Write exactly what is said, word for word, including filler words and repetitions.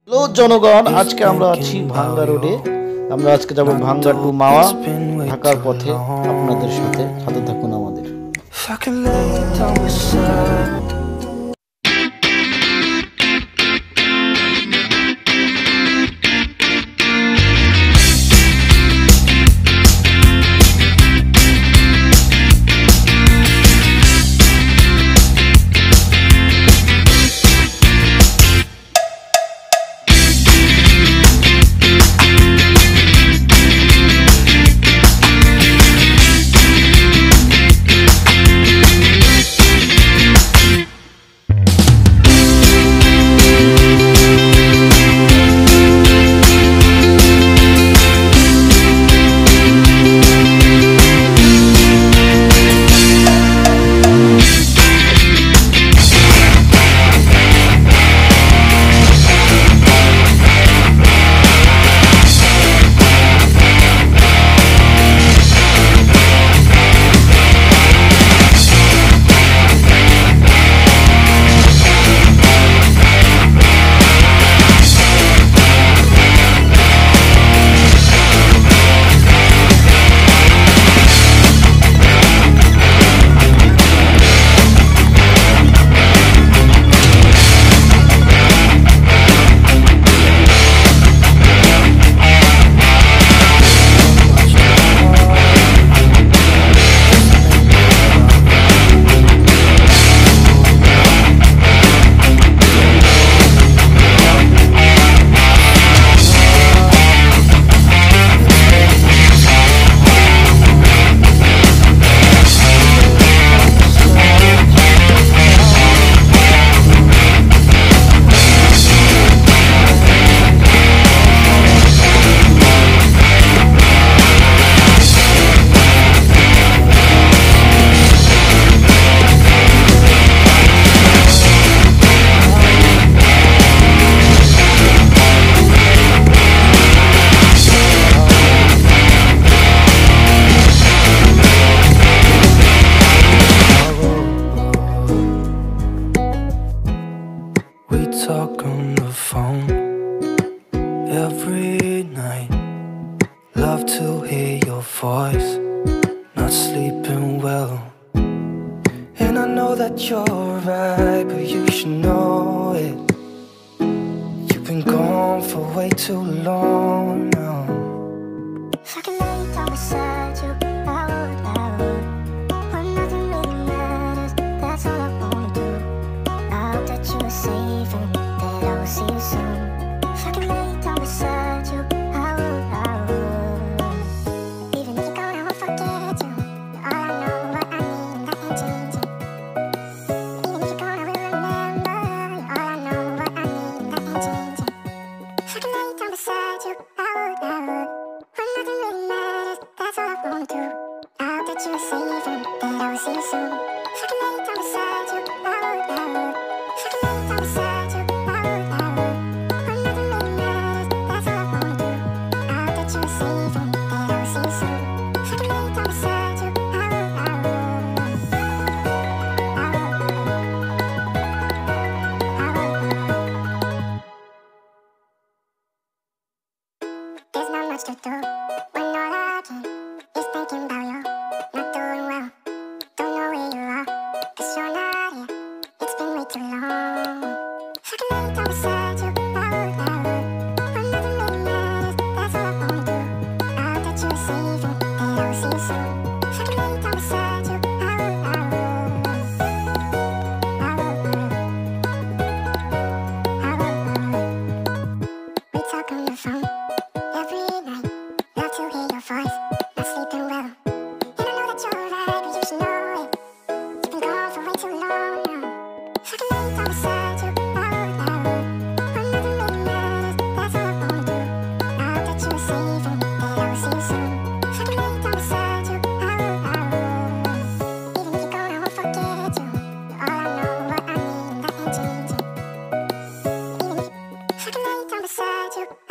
Hello জনগণ, আজকে আমরা আছি ভাঙ্গা রোডে। আমরা আজকে যাব ভাঙ্গা টু মাওয়া ঢাকার পথে। আপনাদের সাথে সাথে থাকুন আমাদের। We talk on the phone every night. Love to hear your voice. Not sleeping well, and I know that you're right, but you should know it. You've been gone for way too long now. If I could lay down beside you, I would, I would. When nothing really matters, that's all I wanna do. I hope that you are safe and that I will see you soon. If I could lay down beside you, I would, I would. Even if you're gone, I won't forget you. You're all I know, what I need, and that ain't changing. Even if you're gone, I will remember. You're all I know, what I need, and that ain't changing. If I could lay down beside you, I would, I would. When nothing really matters, that's all I wanna do. I hope that you are safe and that I will see you soon. If I could lay down beside you, I would, I would. If I could lay down beside you, I would, I would. When nothing really matters, that's all I wanna do. I hope that you are safe and that I will see you soon. If I could lay down beside you, I would, I would. I would. I would. There's not much to do when all I can is thinking about you. Not doing well, don't know where you are, 'cause you're not here. It's been way too long. If I could lay down beside you, I would, I would. When nothing really matters, that's all I wanna do. I hope that you are safe and that I will see you soon. If I could lay down beside you, I would, I would. I would. I would. We talk on the phone every night. Love to hear your voice. Not sleeping well, and I know that you're right, but you should know it. You've been gone for way too long now. If I could lay down beside you, I would, I would. When nothing really matters, that's all I wanna do. I hope that you are safe and that I will see you soon. If I could lay down beside you, I would, I would. Even if you're gone, I won't forget you. You're all I know, what I need, and that ain't changing. Even if, if I could lay down beside you,